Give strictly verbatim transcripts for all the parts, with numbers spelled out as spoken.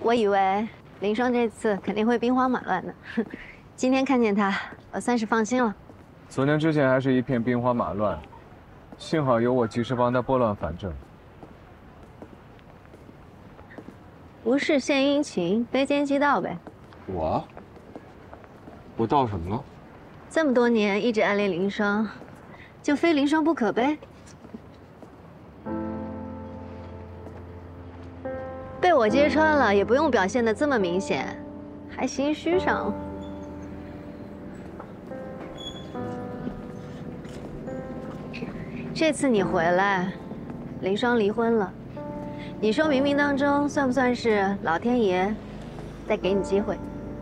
我以为林双这次肯定会兵荒马乱的，今天看见他，我算是放心了。 昨天之前还是一片兵荒马乱，幸好有我及时帮他拨乱反正。 无事献殷勤，非奸即盗呗。 我？我盗什么了？ 这么多年一直暗恋林双，就非林双不可呗？被我揭穿了，也不用表现得这么明显，还心虚上了。这次你回来，林双离婚了，你说冥冥当中算不算是老天爷在给你机会？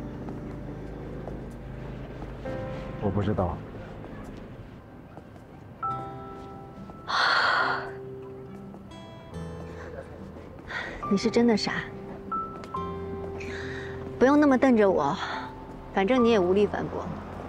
我不知道。 你是真的傻，不用那么瞪着我，反正你也无力反驳。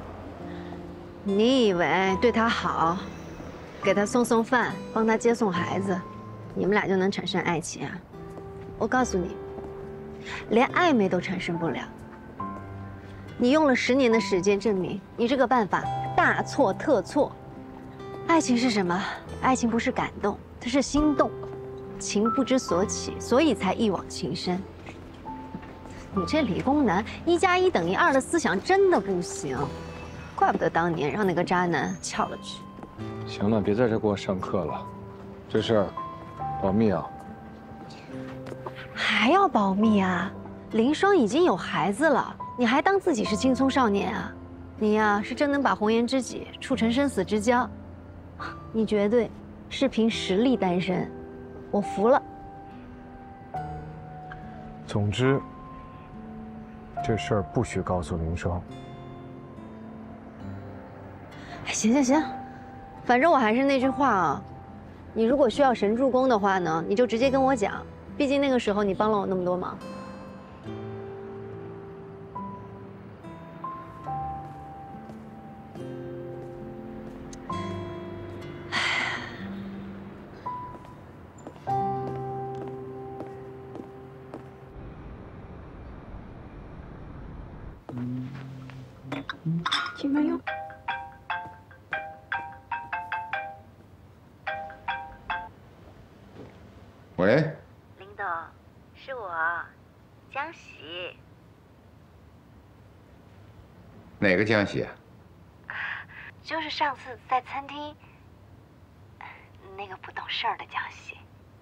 你以为对他好，给他送送饭，帮他接送孩子，你们俩就能产生爱情啊？我告诉你，连暧昧都产生不了。你用了十年的时间证明你这个办法大错特错。爱情是什么？爱情不是感动，它是心动。情不知所起，所以才一往情深。你这理工男一加一等于二的思想真的不行，怪不得当年让那个渣男撬了去。 行了，别在这给我上课了，这事儿保密啊。 还要保密啊？林双已经有孩子了，你还当自己是青葱少年啊？你呀、啊，是真能把红颜知己处成生死之交，你绝对是凭实力单身。我服了。 总之，这事儿不许告诉林双。 行行行，反正我还是那句话啊，你如果需要神助攻的话呢，你就直接跟我讲，毕竟那个时候你帮了我那么多忙。请慢用。 喂， 林董，是我，江喜。 哪个江喜啊？ 就是上次在餐厅那个不懂事儿的江喜。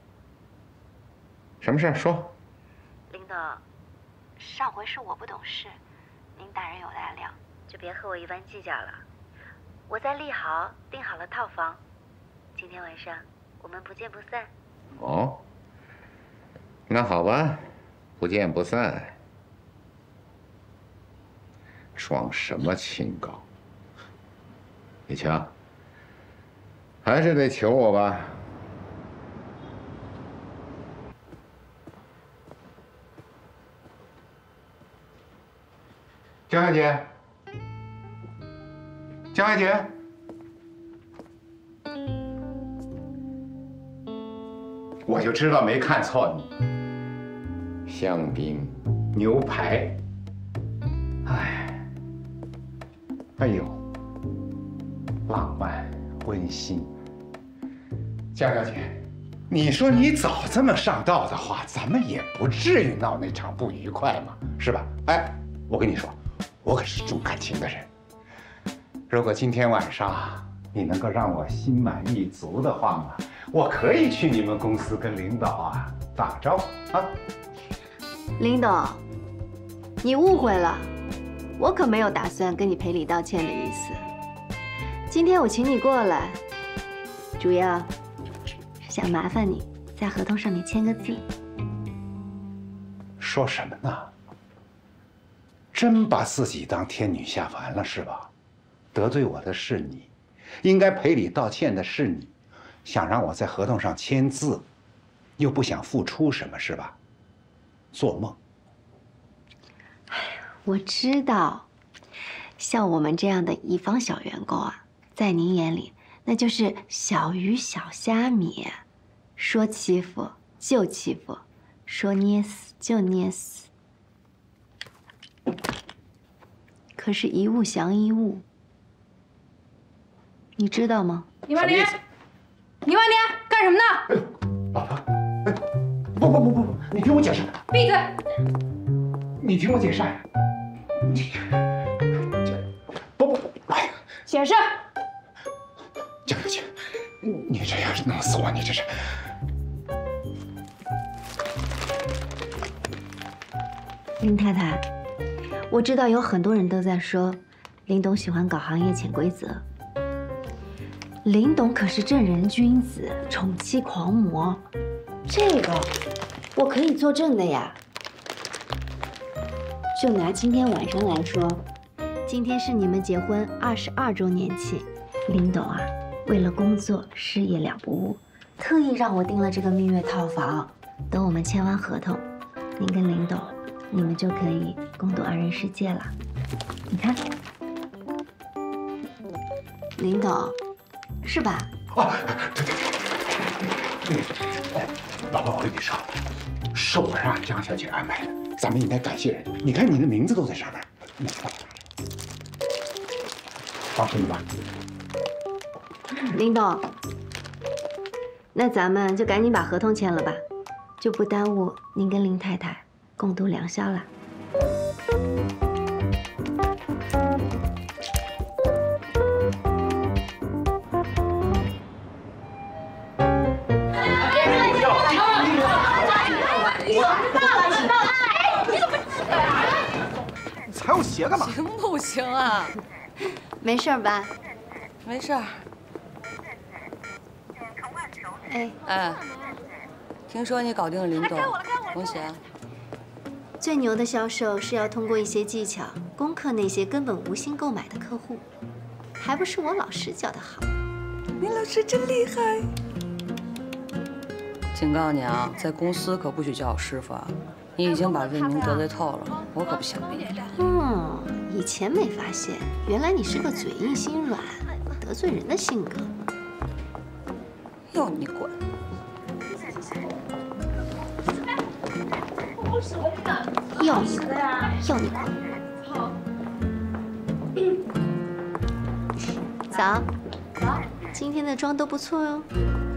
什么事儿？说。 林董，上回是我不懂事，您大人有大量，就别和我一般计较了。我在利豪订好了套房，今天晚上我们不见不散。 哦，那好吧，不见不散。装什么清高？李强，还是得求我吧。江小姐，江小姐。我就知道没看错你。香槟、牛排，哎，哎呦，浪漫温馨。江小姐，你说你早这么上道的话，咱们也不至于闹那场不愉快嘛，是吧？哎，我跟你说，我可是重感情的人。如果今天晚上你能够让我心满意足的话嘛，我可以去你们公司跟领导啊打个招呼啊。 林董，你误会了，我可没有打算跟你赔礼道歉的意思。今天我请你过来，主要是想麻烦你在合同上面签个字。 说什么呢？真把自己当天女下凡了是吧？得罪我的是你，应该赔礼道歉的是你，想让我在合同上签字，又不想付出什么是吧？做梦！ 我知道，像我们这样的乙方小员工啊，在您眼里那就是小鱼小虾米，说欺负就欺负， 说捏死就捏死。可是，一物降一物，你知道吗？ 李万年，李万年，干什么呢？ 老婆，哎，不不不不不，你听我解释。 闭嘴！ 你听我解释。你这不不，哎呀， 解释。 江小姐，你这样弄死我，你这是。 林太太，我知道有很多人都在说林董喜欢搞行业潜规则。林董可是正人君子，宠妻狂魔，这个我可以作证的呀。就拿今天晚上来说，今天是你们结婚二十二周年庆，林董啊，为了工作事业两不误，特意让我订了这个蜜月套房。等我们签完合同，您跟林董，你们就可以共度二人世界了。你看，林董，是吧？ 啊，对对对，哎，老婆，我跟你说，是我让江小姐安排的，咱们应该感谢人。你看你的名字都在上面，你放哪儿？放心吧。 林董，那咱们就赶紧把合同签了吧，就不耽误您跟林太太共度良宵了。 踩我鞋干嘛？ 行不行啊？ 没事吧？ 没事儿。 哎哎，听说你搞定了林董，恭喜啊！ 最牛的销售是要通过一些技巧攻克那些根本无心购买的客户，还不是我老师教的好。 林老师真厉害！警告你啊，在公司可不许叫我师傅啊！你已经把魏明得罪透了，我可不想被你。 嗯，以前没发现，原来你是个嘴硬心软、得罪人的性格。 要你管！ 要你管！要你管！早，今天的妆都不错哟。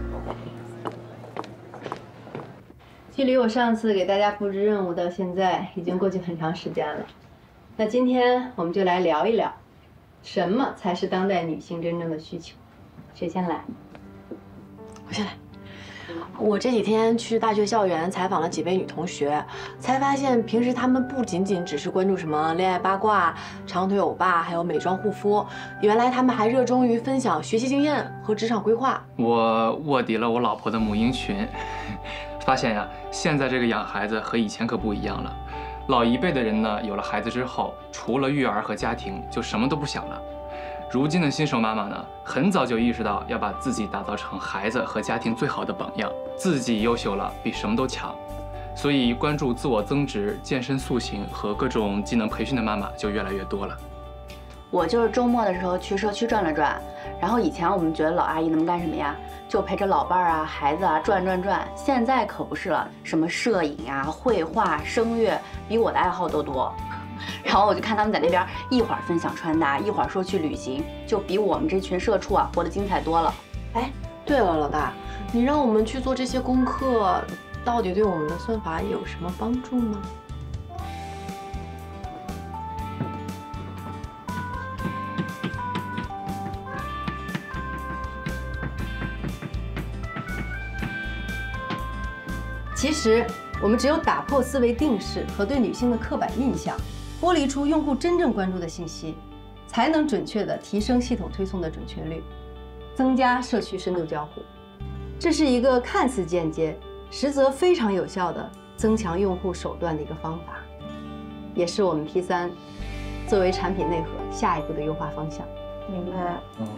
距离我上次给大家布置任务到现在已经过去很长时间了，那今天我们就来聊一聊，什么才是当代女性真正的需求？谁先来？ 我先来。我这几天去大学校园采访了几位女同学，才发现平时她们不仅仅只是关注什么恋爱八卦、长腿欧巴，还有美妆护肤，原来她们还热衷于分享学习经验和职场规划。 我卧底了我老婆的母婴群，发现呀，现在这个养孩子和以前可不一样了。老一辈的人呢，有了孩子之后，除了育儿和家庭，就什么都不想了。如今的新手妈妈呢，很早就意识到要把自己打造成孩子和家庭最好的榜样，自己优秀了，比什么都强。所以关注自我增值、健身塑形和各种技能培训的妈妈就越来越多了。 我就是周末的时候去社区转了转，然后以前我们觉得老阿姨能干什么呀？就陪着老伴儿啊、孩子啊转转转。现在可不是了，什么摄影呀、绘画、声乐，比我的爱好都多。然后我就看他们在那边一会儿分享穿搭，一会儿说去旅行，就比我们这群社畜啊活得精彩多了。 哎，对了，老大，你让我们去做这些功课，到底对我们的算法有什么帮助吗？ 其实，我们只有打破思维定式和对女性的刻板印象，剥离出用户真正关注的信息，才能准确地提升系统推送的准确率，增加社区深度交互。这是一个看似间接，实则非常有效的增强用户手段的一个方法，也是我们 P 三作为产品内核下一步的优化方向。 明白。 嗯。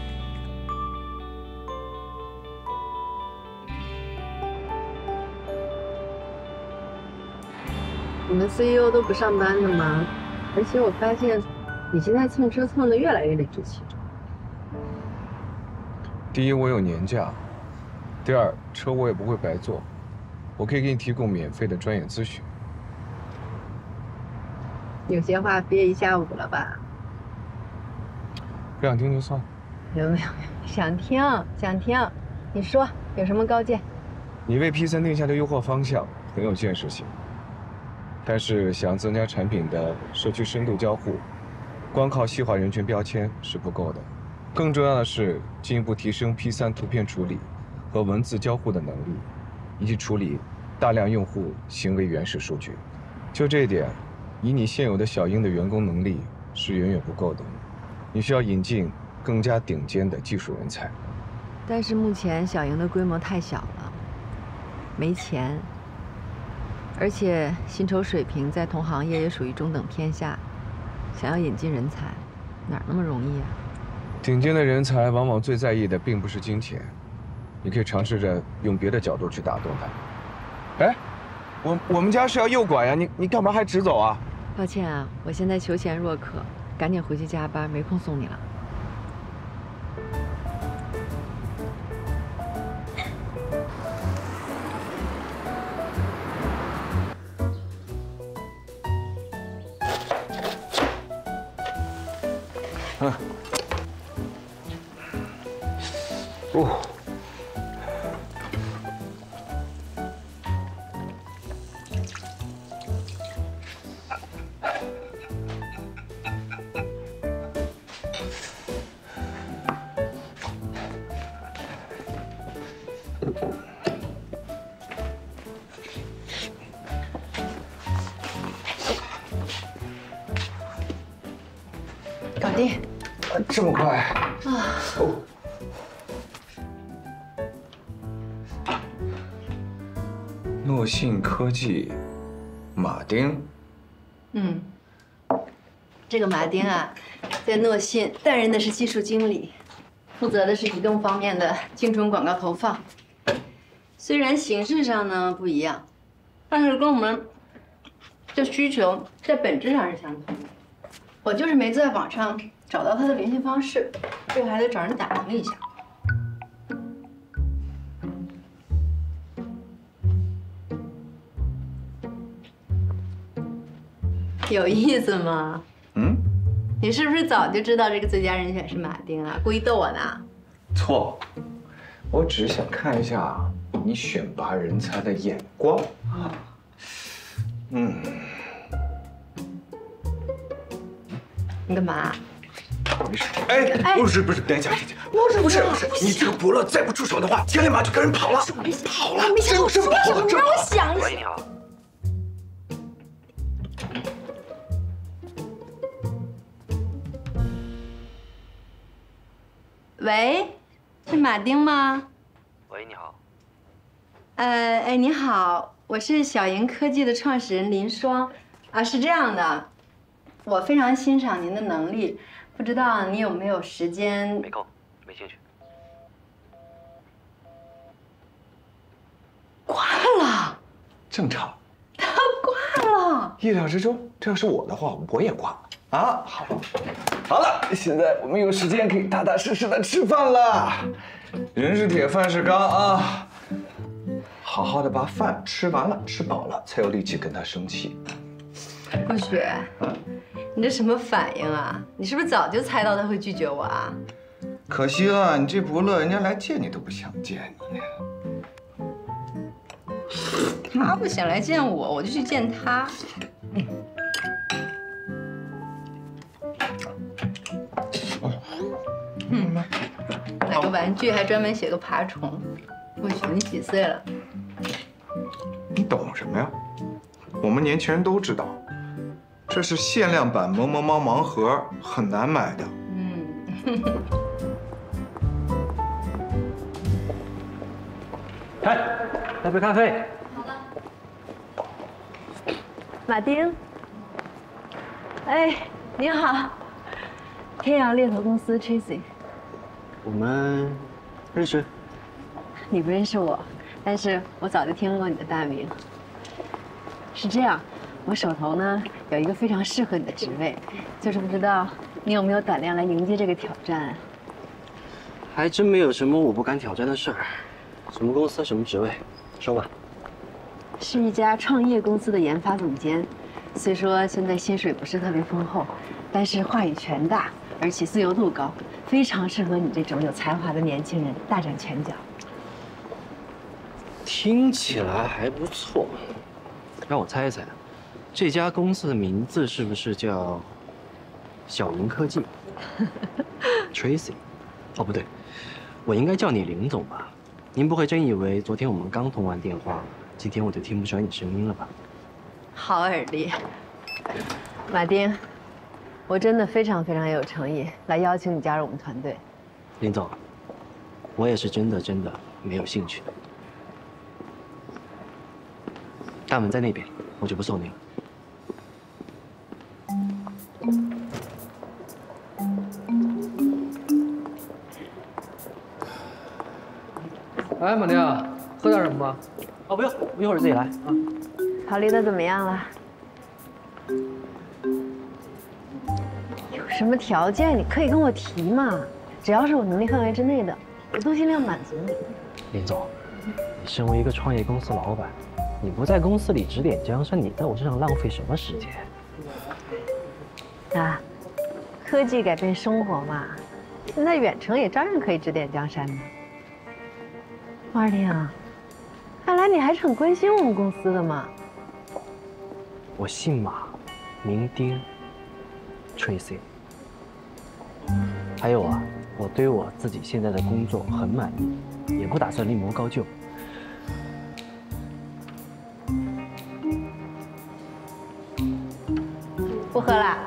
你们 C E O 都不上班的吗？而且我发现你现在蹭车蹭得越来越理直气壮。 第一，我有年假；第二，车我也不会白坐。 我可以给你提供免费的专业咨询。 有些话憋一下午了吧？ 不想听就算了。 没有没有，想听想听，你说有什么高见？ 你为 P 三定下的优化方向很有建设性，但是想增加产品的社区深度交互，光靠细化人群标签是不够的。更重要的是进一步提升 P 三图片处理和文字交互的能力，以及处理大量用户行为原始数据。就这一点，以你现有的小鹰的员工能力是远远不够的，你需要引进更加顶尖的技术人才。 但是目前小鹰的规模太小了，没钱，而且薪酬水平在同行业也属于中等偏下，想要引进人才，哪那么容易啊？ 顶尖的人才往往最在意的并不是金钱，你可以尝试着用别的角度去打动他。哎，我我们家是要诱拐呀，你你干嘛还直走啊？ 抱歉啊，我现在求贤若渴，赶紧回去加班，没空送你了。 嗯。哦。 搞定。 这么快啊！ 哦。诺信科技，马丁。 嗯，这个马丁啊，在诺信担任的是技术经理，负责的是移动方面的精准广告投放。虽然形式上呢不一样，但是跟我们的需求在本质上是相同的。我就是没在网上找到他的联系方式，这个还得找人打听一下。有意思吗？ 嗯， 你是不是早就知道这个最佳人选是马丁啊？故意逗我呢？ 错，我只是想看一下你选拔人才的眼光。嗯。 你干嘛？ 没事。哎，不是不是，等一下，等一下，不是不是不是，你这个伯乐再不出手的话，天立马就跟人跑了，跑了，真真跑了，真跑了。 让我想一想。 喂，你好。 喂，是马丁吗？ 喂，你好。 呃，哎，你好，我是小鹰科技的创始人林双。啊，是这样的，我非常欣赏您的能力，不知道你有没有时间？ 没空，没兴趣。 挂了。 正常。 他挂了。 意料之中，这要是我的话，我也挂了。啊，好，好了，现在我们有时间可以踏踏实实的吃饭了。人是铁，饭是钢啊！好好的把饭吃完了，吃饱了，才有力气跟他生气。 顾雪，你这什么反应啊？你是不是早就猜到他会拒绝我啊？ 可惜了，你这伯乐，人家来见你都不想见你。 他不想来见我，我就去见他。嗯，买个玩具还专门写个爬虫。顾雪，你几岁了？ 你懂什么呀？我们年轻人都知道，这是限量版萌萌猫盲盒，很难买的。 嗯。 来，来杯咖啡。 好了。马丁。哎，你好。天阳猎头公司 Tracy。 我们认识？ 你不认识我，但是我早就听过你的大名。是这样，我手头呢有一个非常适合你的职位，就是不知道你有没有胆量来迎接这个挑战。 还真没有什么我不敢挑战的事儿。什么公司，什么职位，说吧。 是一家创业公司的研发总监。虽说现在薪水不是特别丰厚，但是话语权大，而且自由度高，非常适合你这种有才华的年轻人大展拳脚。 听起来还不错。让我猜一猜，这家公司的名字是不是叫小银科技 ？Tracy？ 哦，不对，我应该叫你林总吧？您不会真以为昨天我们刚通完电话，今天我就听不出来你声音了吧？ 好耳力，马丁，我真的非常非常有诚意来邀请你加入我们团队。 林总，我也是真的真的没有兴趣。大门在那边，我就不送你了。 哎，马丁，喝点什么吗？ 哦，不用，我一会儿自己来啊。 考虑的怎么样了？有什么条件你可以跟我提嘛，只要是我能力范围之内的，我都尽量满足你。 林总，你身为一个创业公司老板，你不在公司里指点江山，你在我身上浪费什么时间？ 啊，科技改变生活嘛，现在远程也照样可以指点江山呢。马丁啊，看来你还是很关心我们公司的嘛。 我姓马，名丁 ，Tracy。还有啊，我对我自己现在的工作很满意，也不打算另谋高就。 不喝了，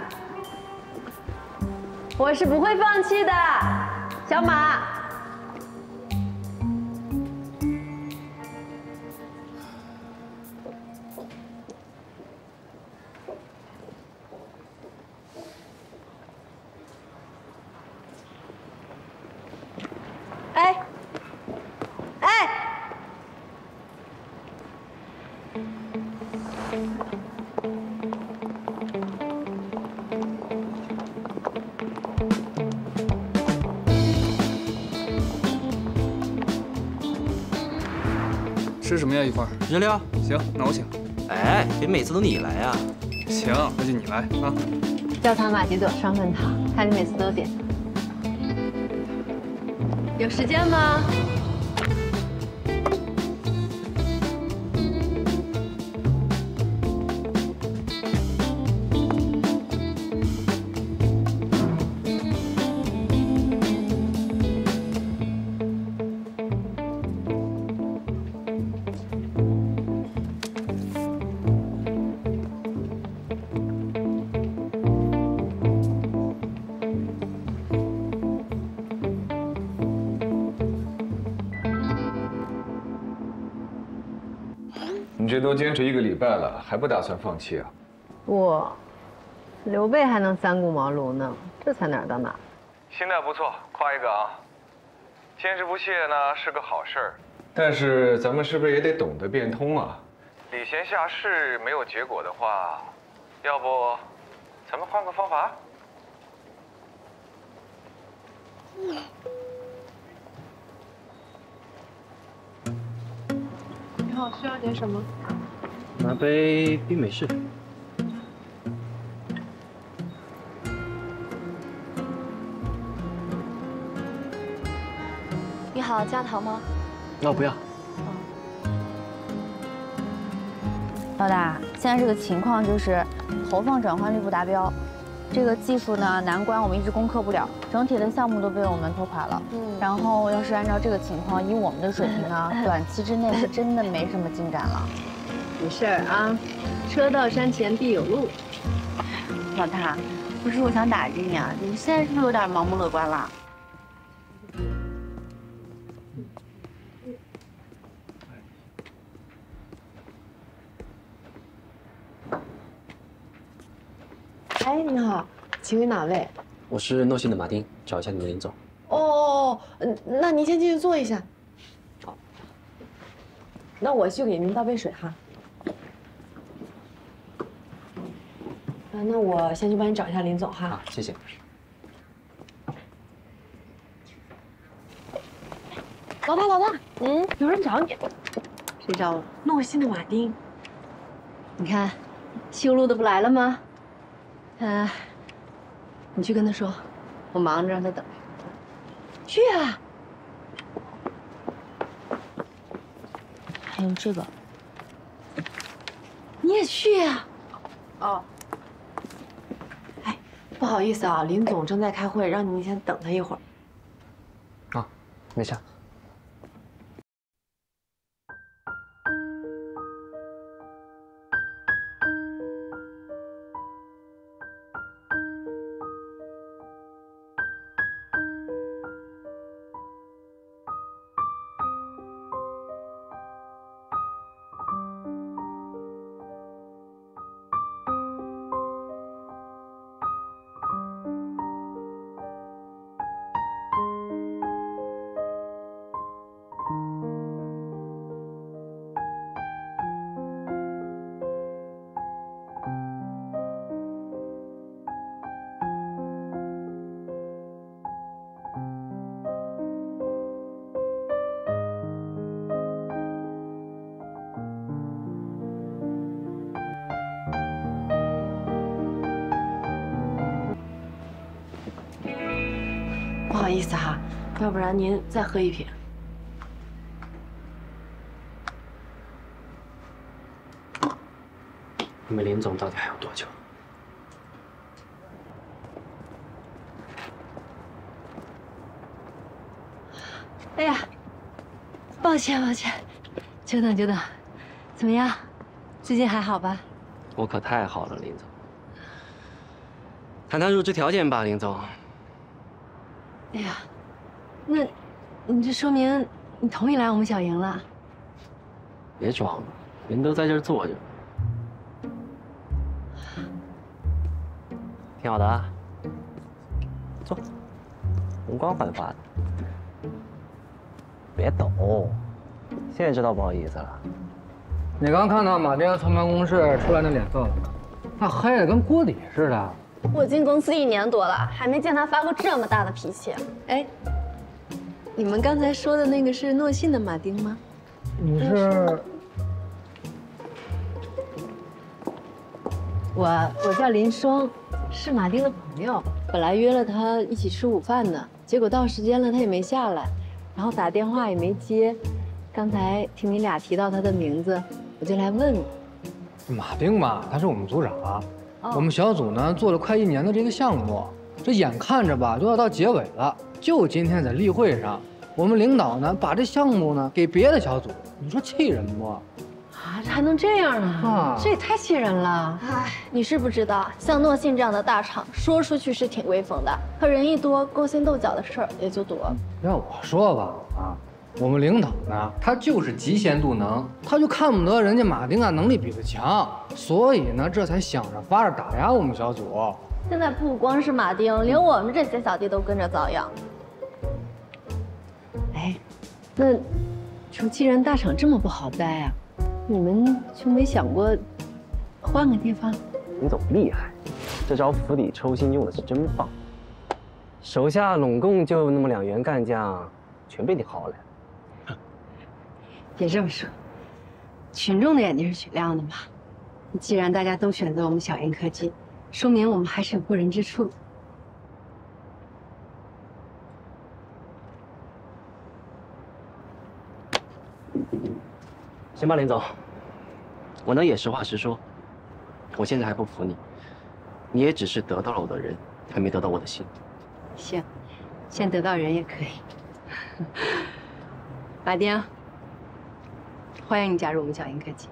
我是不会放弃的，小马。哎，哎。 吃什么呀？一会儿日料。 行，那我请。 哎，别每次都你来啊。 行，那就你来啊。 焦糖玛奇朵双份糖，看你每次都点。有时间吗？ 你这都坚持一个礼拜了，还不打算放弃啊？ 我，刘备还能三顾茅庐呢，这才哪儿到哪儿？ 心态不错，夸一个啊！坚持不懈呢是个好事儿，但是咱们是不是也得懂得变通啊？礼贤下士没有结果的话，要不咱们换个方法？ 你好，需要点什么？ 拿杯冰美式。 你好，加糖吗？ 那我不要。 老大，现在这个情况就是投放转换率不达标，这个技术呢难关我们一直攻克不了，整体的项目都被我们拖垮了。嗯，然后要是按照这个情况，以我们的水平呢，短期之内是真的没什么进展了。 没事儿啊，车到山前必有路。 老大，不是我想打击你啊，你现在是不是有点盲目乐观了？ 哎，你好，请问哪位？ 我是诺信的马丁，找一下你们林总。 哦，嗯，那您先进去坐一下。好，那我去给您倒杯水哈。啊，那我先去帮你找一下林总哈。 好，谢谢。 老大，老大，嗯，有人找你。 谁找我？ 诺心的马丁。 你看，修路的不来了吗？嗯、你去跟他说，我忙着让他等。去啊！ 还有这个， 你也去呀、 啊？哦。哎，不好意思啊，林总正在开会，让您先等他一会儿。 啊，没事。 不好意思哈，要不然您再喝一瓶。 你们林总到底还有多久？ 哎呀，抱歉抱歉，久等久等，怎么样？最近还好吧？ 我可太好了，林总。谈谈入职条件吧，林总。 哎呀，那，你这说明你同意来我们小营了？ 别装了，人都在这儿坐着。挺好的啊，坐，容光焕发的。别抖，现在知道不好意思了。 你刚看到马丁从办公室出来那脸色了吗？那黑的跟锅底似的。 我进公司一年多了，还没见他发过这么大的脾气。 哎，你们刚才说的那个是诺信的马丁吗？ 你是？ 我我叫林双，是马丁的朋友。本来约了他一起吃午饭的，结果到时间了他也没下来，然后打电话也没接。刚才听你俩提到他的名字，我就来问你。 马丁嘛，他是我们组长。 哦、 我们小组呢做了快一年的这个项目，这眼看着吧都要到结尾了。就今天在例会上，我们领导呢把这项目呢给别的小组，你说气人不？ 啊，这还能这样啊？啊，这也太气人了！ 哎，你是不知道，像诺信这样的大厂，说出去是挺威风的，可人一多，勾心斗角的事儿也就多。 要我说吧，啊，我们领导呢，他就是极限度能，他就看不得人家马丁啊能力比他强，所以呢，这才想着法儿打压我们小组。 现在不光是马丁，连我们这些小弟都跟着遭殃。 哎，那说既然大厂这么不好待啊，你们就没想过换个地方？ 林总厉害，这招釜底抽薪用的是真棒。手下拢共就那么两员干将，全被你薅来了。 别这么说，群众的眼睛是雪亮的嘛。既然大家都选择我们小鹰科技，说明我们还是有过人之处。 行吧，林总，我呢也实话实说，我现在还不服你，你也只是得到了我的人，还没得到我的心。 行，先得到人也可以。马丁，欢迎你加入我们小鹰科技。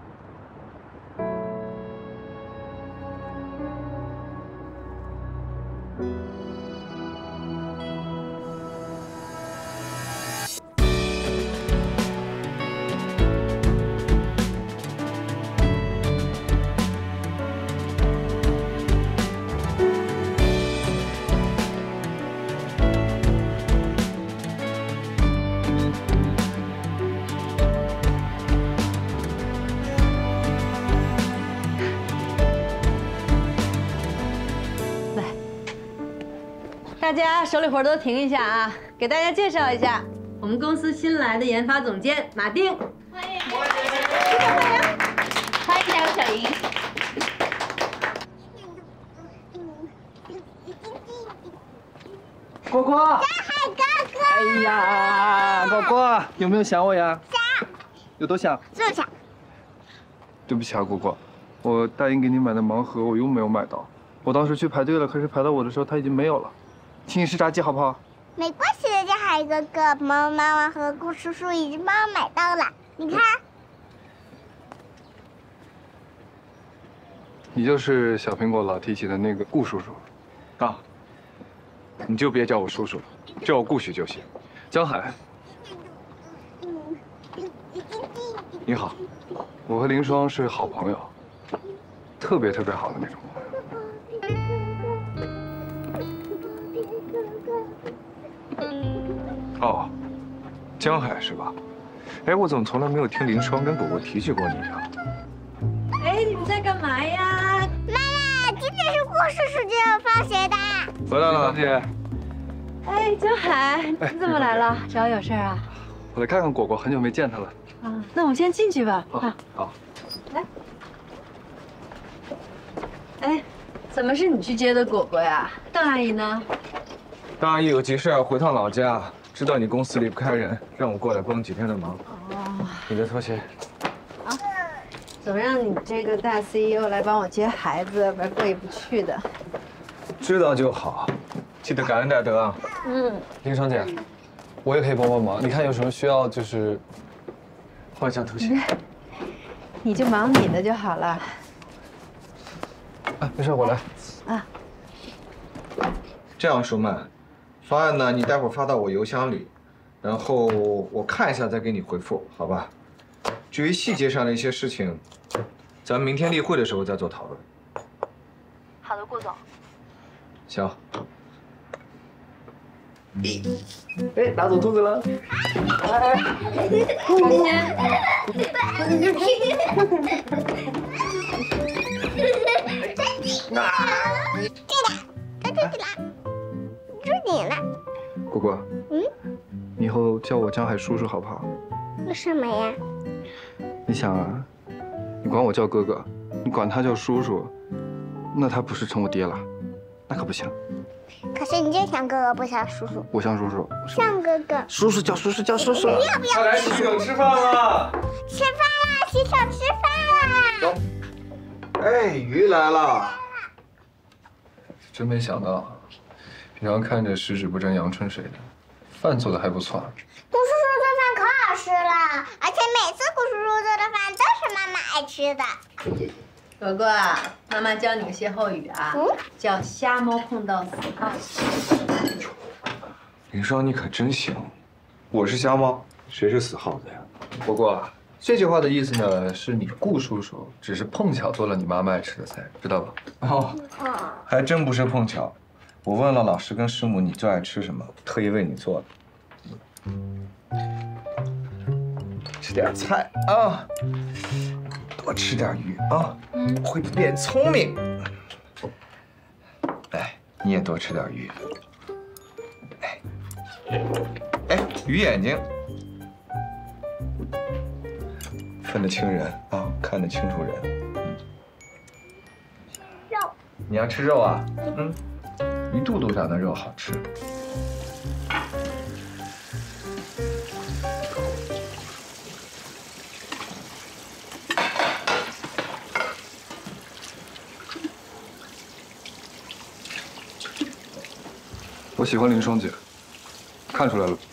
大家手里活都停一下啊！给大家介绍一下，我们公司新来的研发总监马丁。 欢迎。 欢迎加入小营。 果果，江海哥哥，哎呀，果果，有没有想我呀？ 想。 有多想？ 这么想。 对不起啊，果果，我答应给你买的盲盒我又没有买到。我当时去排队了，可是排到我的时候它已经没有了。请你吃炸鸡好不好？ 没关系的，江海哥哥，妈妈妈和顾叔叔已经帮我买到了。你看。 你就是小苹果老提起的那个顾叔叔， 啊。你就别叫我叔叔了，叫我顾许就行。 江海， 你好， 我和林双是好朋友，特别特别好的那种朋友。哦，江海是吧？哎，我怎么从来没有听林双跟果果提起过你啊？ 哎，你们在干嘛呀？ 妈妈，今天是顾叔叔就要放学的。 回来了，姐。 哎，江海，你怎么来了？找我有事啊？ 我来看看果果，很久没见她了。 啊，那我们先进去吧。 啊，好。 来。哎，怎么是你去接的果果呀？邓阿姨呢？ 邓阿姨有急事要回趟老家，知道你公司离不开人，让我过来帮几天的忙。 哦。 你的拖鞋。 啊。怎么让你这个大 C E O 来帮我接孩子，不然过意不去的。 知道就好，记得感恩戴德啊。 嗯。 林双姐，我也可以帮帮忙。你看有什么需要，就是换一下拖鞋。 你就忙你的就好了。 啊，没事，我来。 啊。 这样，舒曼，方案呢，你待会儿发到我邮箱里，然后我看一下再给你回复，好吧？至于细节上的一些事情，咱们明天例会的时候再做讨论。 好的，顾总。 行。 哎，拿走兔子了。 哎， 对的，该自己了，就是你了。 果果， 嗯， 你以后叫我江海叔叔好不好？ 为什么呀？ 你想啊，你管我叫哥哥，你管他叫叔叔，那他不是成我爹了，那可不行。 可是你就像哥哥，不像叔叔。 我像叔叔。 像哥哥。 叔叔叫叔叔叫叔叔。 不要不要！ 快来洗手吃饭了。 吃饭了，洗手吃饭了。 走。哎，鱼来了。 真没想到，平常看着十指不沾阳春水的，饭做的还不错。 顾叔叔做饭可好吃了，而且每次顾叔叔做的饭都是妈妈爱吃的。 果果，妈妈教你个歇后语啊，嗯、叫瞎猫碰到死耗子。 林双，你可真行。我是瞎猫，谁是死耗子呀？ 果果，这句话的意思呢，是你顾叔叔只是碰巧做了你妈妈爱吃的菜，知道吧？ 哦，还真不是碰巧。我问了老师跟师母你最爱吃什么，特意为你做的。吃点菜啊。多吃点鱼啊，会变聪明。哎，你也多吃点鱼。哎，哎，鱼眼睛，分得清人啊，看得清楚人。 肉， 你要吃肉啊？嗯，鱼肚肚上的肉好吃。 我喜欢林双姐，看出来了。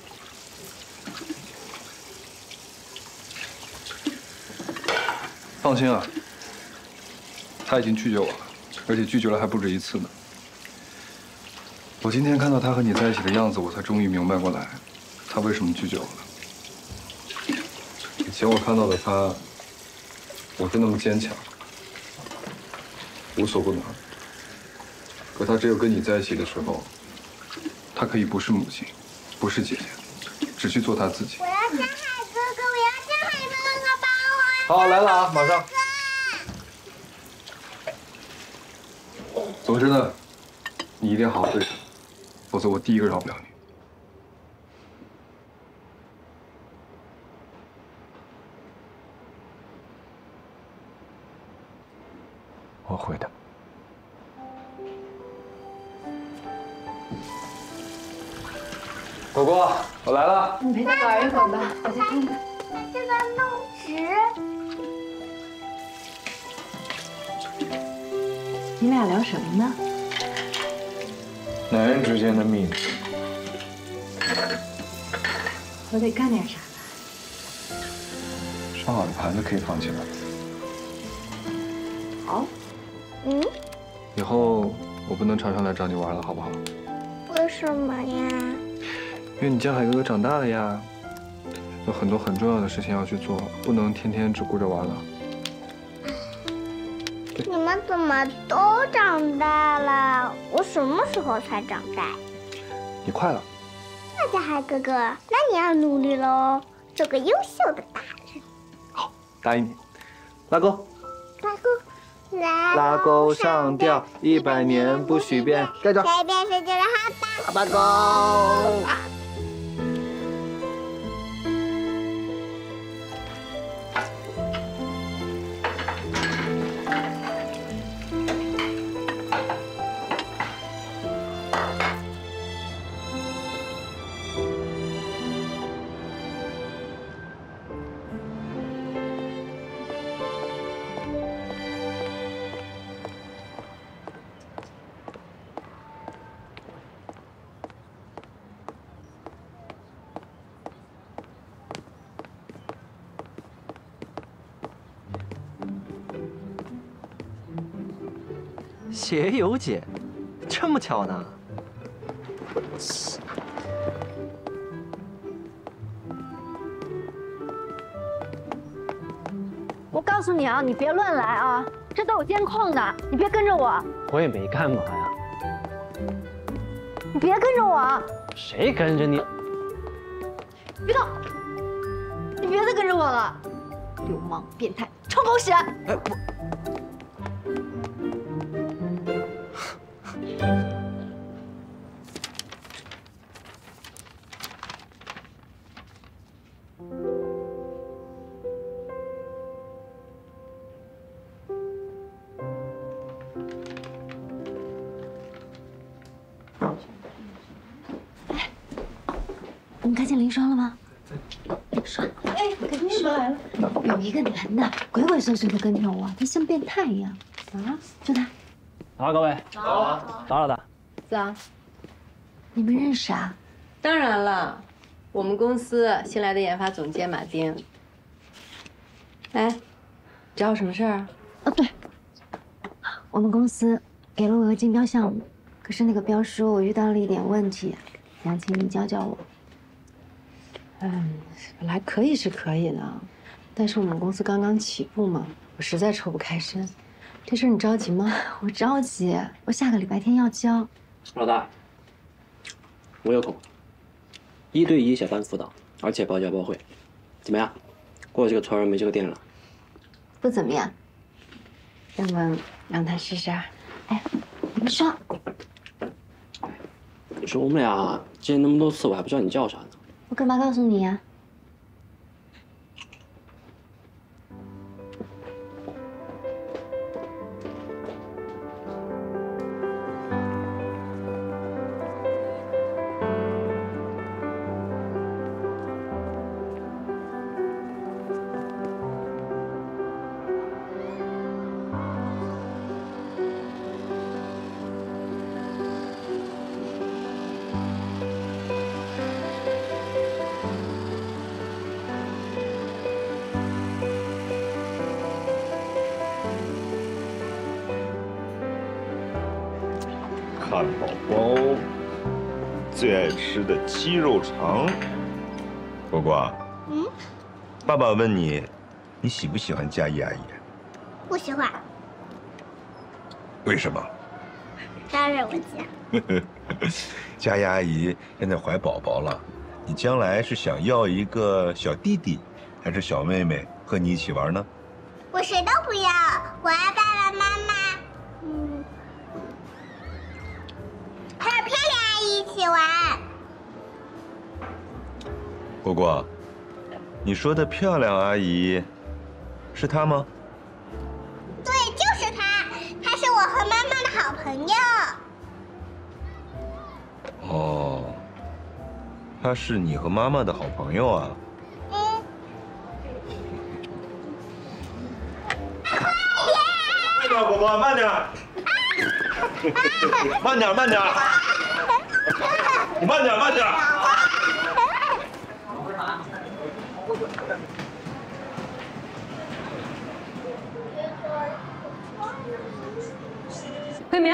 放心啊，她已经拒绝我了，而且拒绝了还不止一次呢。我今天看到她和你在一起的样子，我才终于明白过来，她为什么拒绝我了。以前我看到的她，我是那么坚强，无所不能。可她只有跟你在一起的时候。她可以不是母亲，不是姐姐，只去做她自己。 我要江海哥哥，我要江海哥哥帮我。 好，来了啊，马上。 总之呢，你一定好好对她，否则我第一个饶不了你。 我会的。 果果，我来了。 你陪他玩一会儿吧，我再看看。 这个弄直。 你俩聊什么呢？ 男人之间的秘密。 我得干点啥。 烧好的盘子可以放起来。 好。 嗯？ 以后我不能常常来找你玩了，好不好？ 为什么呀？ 因为你江海哥哥长大了呀，有很多很重要的事情要去做，不能天天只顾着玩了。 你们怎么都长大了？我什么时候才长大？ 你快了。 那江海哥哥，那你要努力喽，做个优秀的大人。 好，答应你。拉钩。 拉钩。拉拉钩上吊，一百年不许变。盖着。 改变世界的哈巴。 哈巴钩。啊写友姐，这么巧呢？ 我告诉你啊，你别乱来啊，这都有监控的，你别跟着我， 我也没干嘛呀。 你别跟着我， 谁跟着你？ 别动！你别再跟着我了，流氓、变态、臭狗屎！哎，我。 我们看见林双了吗？双，哎，跟你说来了，有一个男的鬼鬼祟祟的跟着我，他像变态一样。啊，就他。 好，各位， 好， 打扰的。 早。 你们认识啊？ 当然了，我们公司新来的研发总监马丁。哎，找我什么事儿啊？ 哦，对，我们公司给了我个竞标项目，可是那个标书我遇到了一点问题，想请你教教我。 嗯，本来可以是可以的，但是我们公司刚刚起步嘛，我实在抽不开身。这事你着急吗？ 我着急，我下个礼拜天要交。 老大，我有空，一对一小班辅导，而且包教包会，怎么样？过这个村没这个店了。 不怎么样。 要不让他试试？ 哎，你说。 你说我们俩见那么多次，我还不知道你叫啥呢。 我干嘛告诉你呀？ 汉堡包，最爱吃的鸡肉肠。果果，嗯，爸爸问你，你喜不喜欢佳怡阿姨？ 不喜欢。 为什么？ 当然我喜。 佳怡阿姨现在怀宝宝了，你将来是想要一个小弟弟，还是小妹妹和你一起玩呢？ 我谁都不要，我要爸爸妈妈。嗯。还有漂亮阿姨一起玩。 果果，你说的漂亮阿姨，是她吗？ 对，就是她，她朋友。 哦，他是你和妈妈的好朋友啊。 嗯。 慢点，果果，慢点。慢点，慢点。你慢点，慢点。 魏明，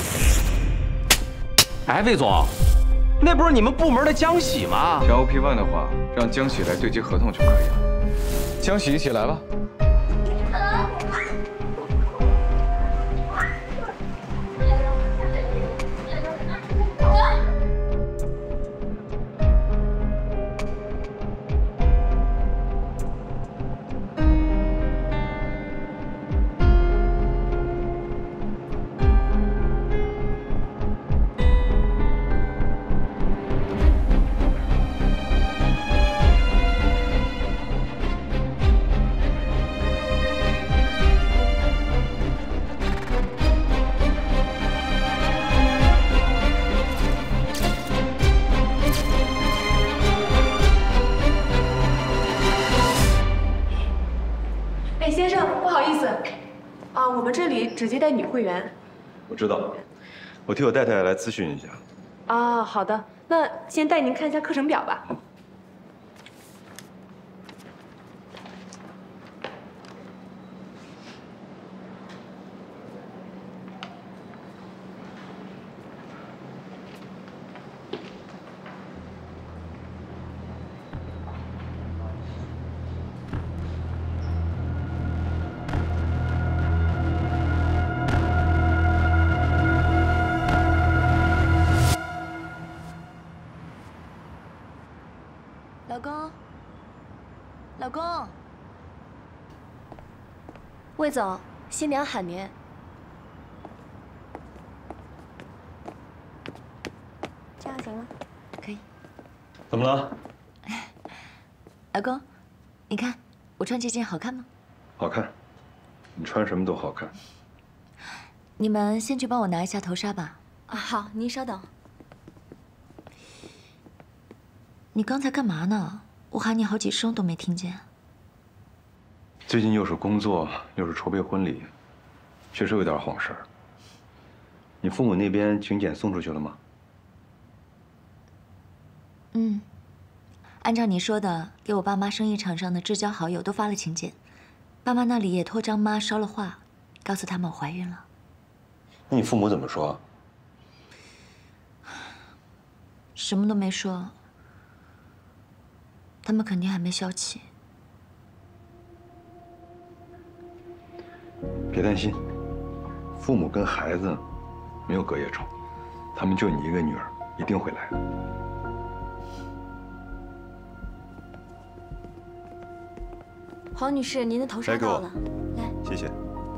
哎，魏总，那不是你们部门的江喜吗？ 填 O P 一 的话，让江喜来对接合同就可以了。江喜，一起来吧。 只接待女会员。 我知道，我替我太太来咨询一下。 啊，好的，那先带您看一下课程表吧。 老公，老公，魏总，新娘喊您。这样行吗？可以。 怎么了？ 老公，你看我穿这件好看吗？ 好看，你穿什么都好看。 你们先去帮我拿一下头纱吧。啊，好，您稍等。你刚才干嘛呢？我喊你好几声都没听见。 最近又是工作，又是筹备婚礼，确实有点晃神儿。你父母那边请柬送出去了吗？ 嗯，按照你说的，给我爸妈生意场上的至交好友都发了请柬，爸妈那里也托张妈捎了话，告诉他们我怀孕了。 那你父母怎么说？ 什么都没说。他们肯定还没消气。 别担心，父母跟孩子没有隔夜仇，他们就你一个女儿，一定会来的。 黄女士，您的头纱到了，来， 谢谢。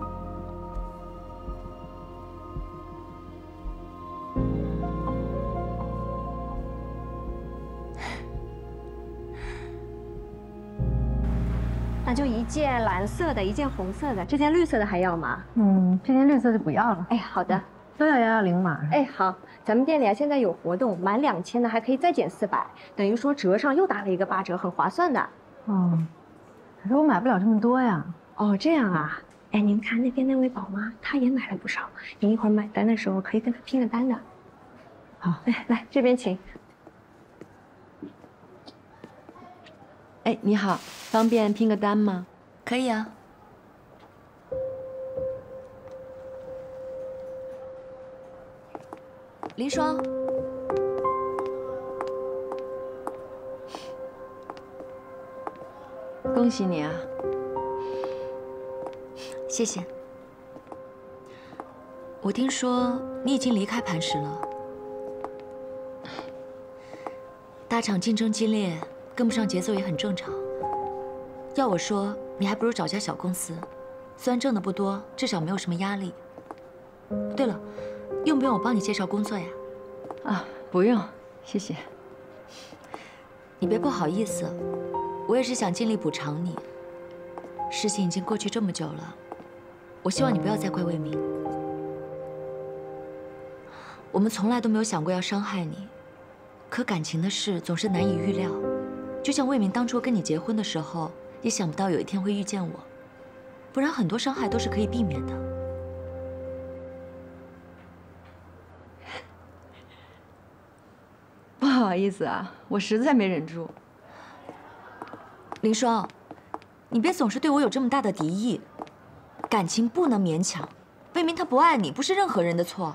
那就一件蓝色的，一件红色的，这件绿色的还要吗？ 嗯，这件绿色就不要了。 哎，好的， 都要幺幺零码。 哎，好，咱们店里啊现在有活动，满两千的还可以再减四百，等于说折上又打了一个八折，很划算的。 哦，可是我买不了这么多呀。 哦，这样啊。哎，您看那边那位宝妈，她也买了不少，您一会儿买单的时候可以跟她拼个单的。 好， 哎，来这边请。 哎，你好，方便拼个单吗？ 可以啊。林双， 恭喜你啊！ 谢谢。我听说你已经离开磐石了，大厂竞争激烈。跟不上节奏也很正常。要我说，你还不如找家小公司，虽然挣的不多，至少没有什么压力。对了，用不用我帮你介绍工作呀？ 啊，不用，谢谢。 你别不好意思，我也是想尽力补偿你。事情已经过去这么久了，我希望你不要再怪魏明。 我们从来都没有想过要伤害你，可感情的事总是难以预料。就像魏明当初跟你结婚的时候，也想不到有一天会遇见我，不然很多伤害都是可以避免的。 不好意思啊，我实在没忍住。 林双，你别总是对我有这么大的敌意，感情不能勉强。魏明他不爱你，不是任何人的错。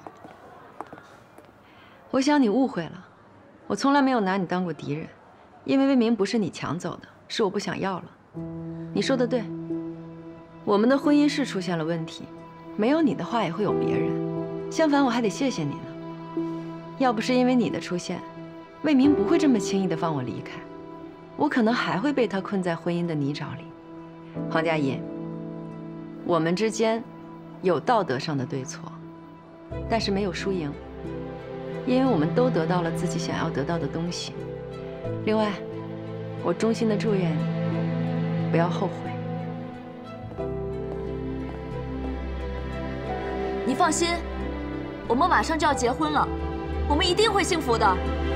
我想你误会了，我从来没有拿你当过敌人，因为魏明不是你抢走的，是我不想要了。你说的对，我们的婚姻是出现了问题，没有你的话也会有别人。相反，我还得谢谢你呢。要不是因为你的出现，魏明不会这么轻易的放我离开，我可能还会被他困在婚姻的泥沼里。黄佳怡，我们之间有道德上的对错，但是没有输赢，因为我们都得到了自己想要得到的东西。另外，我衷心的祝愿你不要后悔。 你放心，我们马上就要结婚了，我们一定会幸福的。